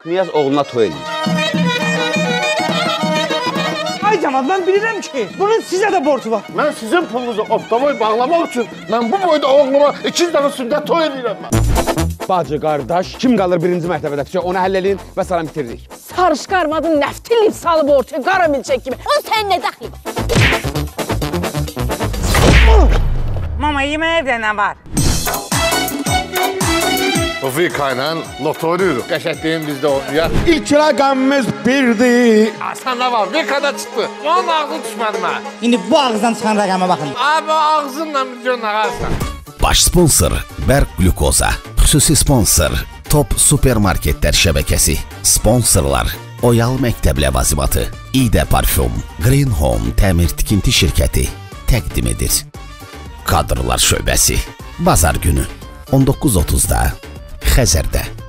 Knyaz oğluna toy edir. Ay cəmaat, mən bilirəm ki, bunun sizə də borcu var. Mən sizin pulunuzu optavoy bağlamaq üçün mən bu boyda oğluma 2 dənə sünnət toy edirəm mən. Bacı, qardaş, kim qalır birinci mərtəbədə? Onu həll edin və sana bitiririk. Sarışqı arvadın nəftilib salıb ortaya, qara milçək kimi. Onun sənin nə dəxli var? Mama, yemək evdə nə var? Bu Vika ilə loto oynayırıq. Qəşəkliyin bizdə oynayaq. İlk rəqəmimiz birdir. Sən nə var? Vika'da çıxdı. Onun ağzı düşmədi mənə. İndi bu ağızdan çıxan rəqəmə baxın. Abi ağzınla milyon ağarsan. Baş sponsor Berk Glukoza. Xüsusi sponsor Top Supermarketlər şəbəkəsi. Sponsorlar Oyal Məktəb ləvazimatı, İdə Parfüm, Green Home Təmir Tikinti şirkəti təqdim edir. Kadrlar şöbəsi. Bazar günü 19:30-da Xəzərdə.